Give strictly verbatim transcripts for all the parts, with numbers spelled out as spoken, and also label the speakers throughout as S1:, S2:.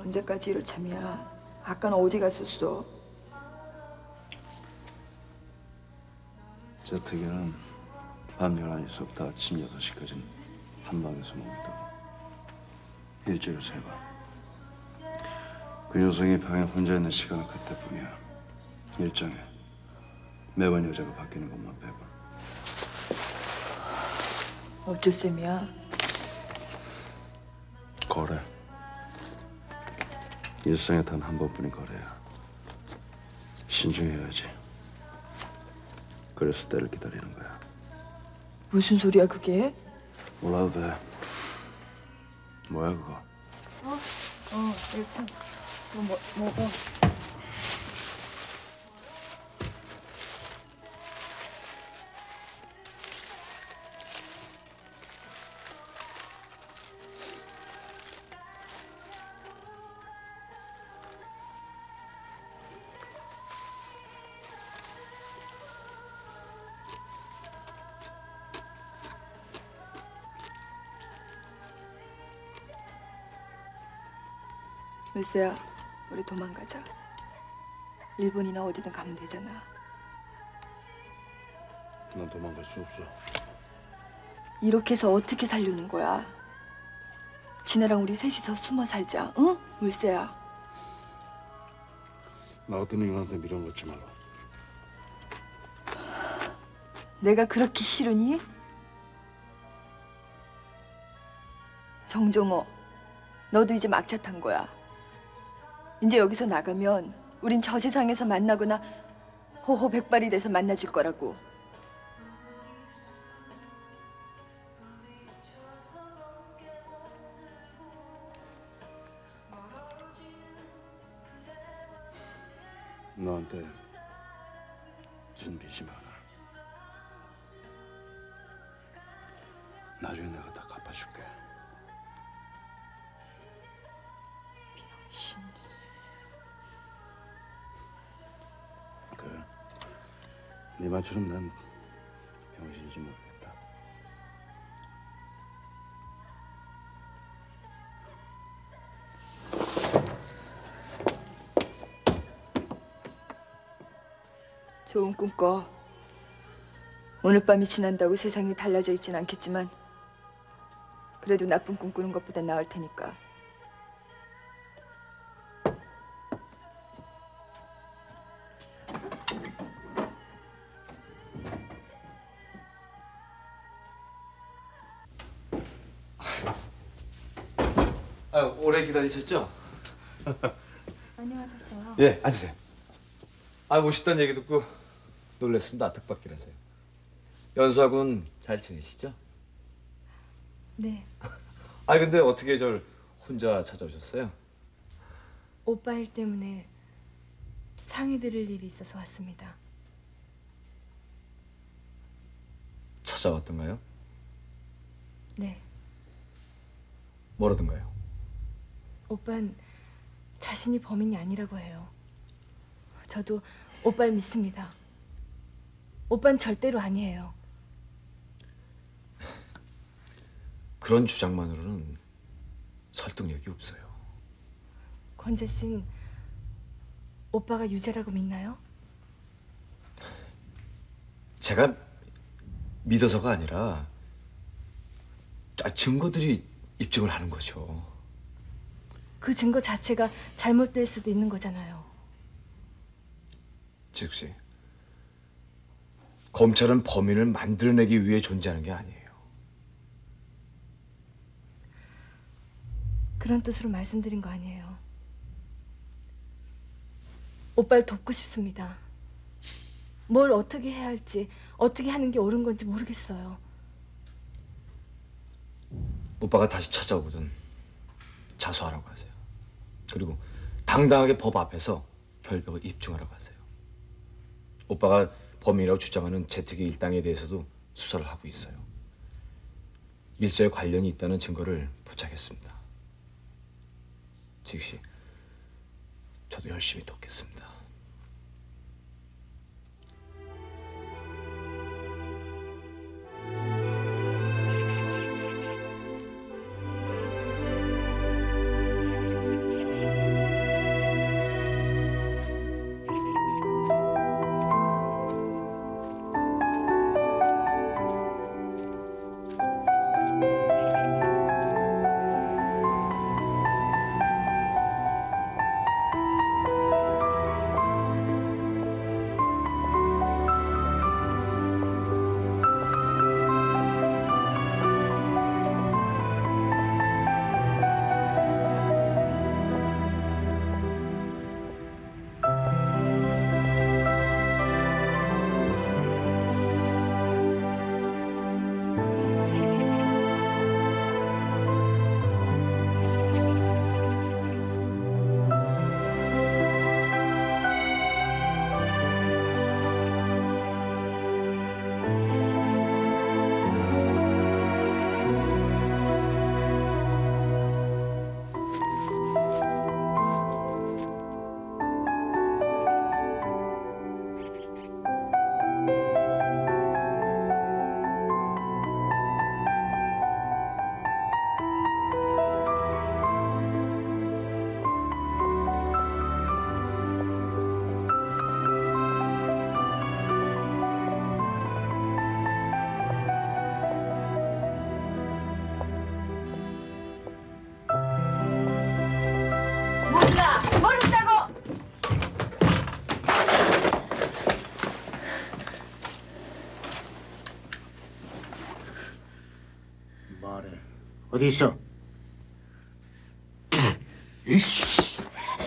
S1: 언제까지 이럴 참이야? 아까는 어디 갔었어?
S2: 저택에는 밤 열한 시부터 아침 여섯 시까지는 한 방에서 묵다. 일주일에 세 번. 그 녀석이 방에 혼자 있는 시간은 그때뿐이야. 일정에 매번 여자가 바뀌는 것만 빼고.
S1: 어쩔 셈이야?
S2: 거래. 일생에 단 한 번뿐인 거래야. 신중해야지. 그래서 때를 기다리는 거야.
S1: 무슨 소리야 그게?
S2: 몰라도 돼. 뭐야 그거?
S1: 어? 어, 일참 뭐, 뭐, 먹어. 물새야, 우리 도망가자. 일본이나 어디든 가면 되잖아.
S2: 난 도망갈 수 없어.
S1: 이렇게 해서 어떻게 살려는 거야? 지네랑 우리 셋이서 숨어 살자, 응? 물새야.
S2: 나 같은 인간한테 밀어넣지 마라.
S1: 내가 그렇게 싫으니? 정종호, 너도 이제 막차 탄 거야. 이제 여기서 나가면 우린 저 세상에서 만나거나 호호 백발이 돼서 만나질 거라고.
S2: 너한테 진 빚이 많아. 나중에 내가 다 갚아줄게.
S1: 신...
S2: 그래. 네 말처럼 난 병신인지 모르겠다.
S1: 좋은 꿈 꿔. 오늘 밤이 지난다고 세상이 달라져 있진 않겠지만 그래도 나쁜 꿈 꾸는 것보단 나을 테니까.
S3: 아, 오래 기다리셨죠?
S4: 안녕하셨어요.
S3: 예, 앉으세요. 아, 오셨다는 얘기 듣고 놀랐습니다. 뜻밖이라서요. 연수하고는 잘 지내시죠?
S4: 네.
S3: 아, 근데 어떻게 절 혼자 찾아오셨어요?
S4: 오빠 일 때문에 상의 드릴 일이 있어서 왔습니다.
S3: 찾아왔던가요?
S4: 네.
S3: 뭐라던가요?
S4: 오빤 자신이 범인이 아니라고 해요. 저도 오빠를 믿습니다. 오빤 절대로 아니에요.
S3: 그런 주장만으로는 설득력이 없어요.
S4: 권재 씨는 오빠가 유죄라고 믿나요?
S3: 제가 믿어서가 아니라 증거들이 입증을 하는 거죠.
S4: 그 증거 자체가 잘못될 수도 있는 거잖아요.
S3: 지숙 씨, 검찰은 범인을 만들어내기 위해 존재하는 게 아니에요.
S4: 그런 뜻으로 말씀드린 거 아니에요. 오빠를 돕고 싶습니다. 뭘 어떻게 해야 할지, 어떻게 하는 게 옳은 건지 모르겠어요.
S3: 오빠가 다시 찾아오거든 자수하라고 하세요. 그리고 당당하게 법 앞에서 결백을 입증하라고 하세요. 오빠가 범인이라고 주장하는 재택의 일당에 대해서도 수사를 하고 있어요. 밀서에 관련이 있다는 증거를 포착했습니다. 지숙 씨, 저도 열심히 돕겠습니다.
S5: 어디 있어? 이씨.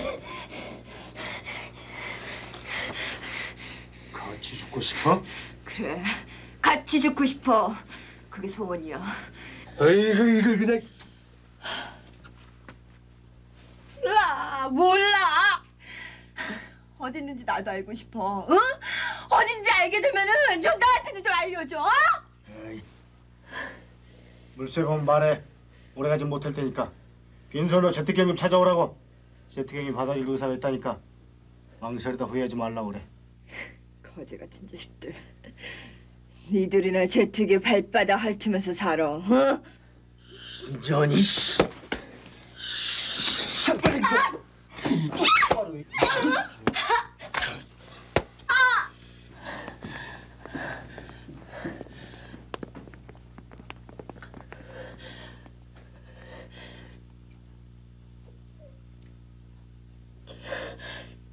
S5: 같이 죽고 싶어?
S1: 그래, 같이 죽고 싶어. 그게 소원이야.
S5: 아이고 이걸 그냥.
S1: 아, 몰라. 어디 있는지 나도 알고 싶어. 응? 어딘지 알게 되면은 좀 나한테도 좀 알려줘. 어?
S5: 에이. 물색 오면 말해. 오래가지 못할 테니까. 빈손으로 제트기 형님 찾아오라고. 제트기 형님 받아줄 의사가 있다니까. 망설이다 후회하지 말라고 그래.
S1: 거지 같은 자식들. 니들이나 제트기 발바닥 핥으면서 살아. 어?
S5: 인전이 씨.